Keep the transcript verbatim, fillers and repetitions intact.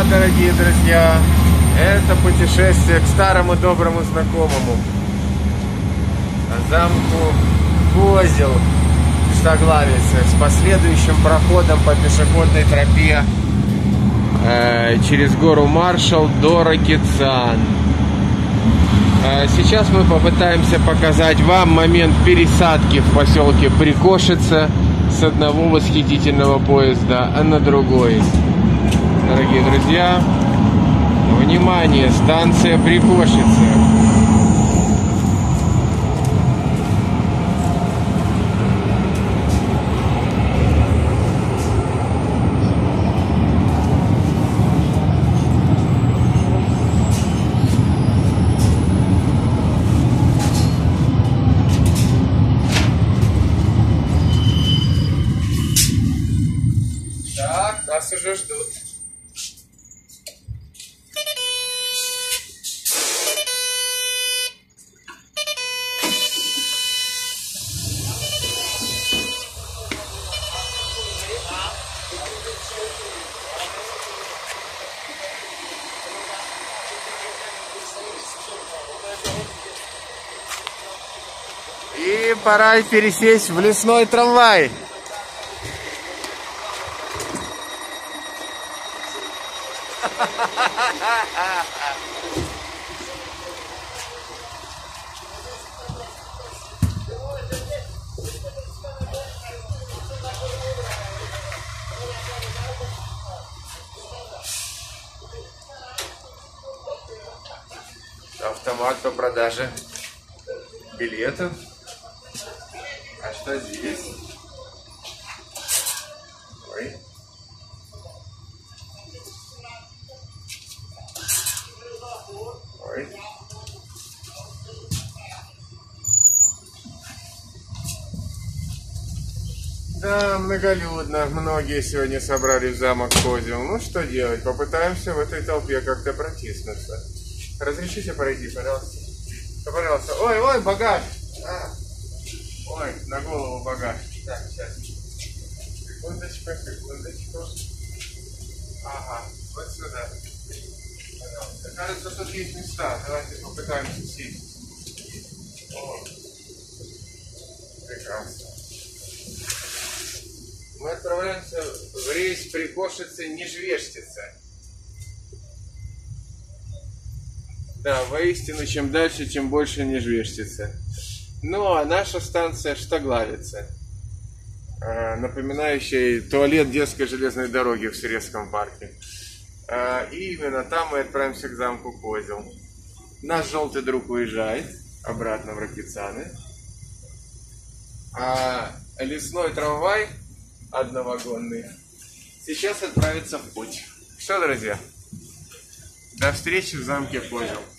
дорогие друзья! Это путешествие к старому доброму знакомому замку Козел в Штаглавице с последующим проходом по пешеходной тропе э, через гору Маршал до Ракицан. Э, сейчас мы попытаемся показать вам момент пересадки в поселке Прикошице с одного восхитительного поезда на другой. Дорогие друзья, внимание, станция Прикошице. Так, нас уже ждут. И пора пересесть в лесной трамвай. Автомат по продаже билетов. А что здесь? Ой. Ой. Да, многолюдно. Многие сегодня собрались в замок Козел. Ну что делать? Попытаемся в этой толпе как-то протиснуться. Разрешите пройти, пожалуйста? Пожалуйста. Ой, ой, багаж! А. Ой, на голову багаж. Так, сейчас. Секундочку, секундочку. Ага, вот сюда. Пожалуйста. Кажется, тут есть места. Давайте попытаемся сесть. О. Прекрасно. Мы отправляемся в рейс Прикошице-Нижвештице. Да, воистину, чем дальше, тем больше Нижвештице. Ну, а наша станция Штаглавице, напоминающая туалет детской железной дороги в Сирецком парке. И именно там мы отправимся к замку Козел. Наш желтый друг уезжает обратно в Ракицаны. А лесной трамвай одновагонный сейчас отправится в путь. Что, друзья, до встречи в замке Козел.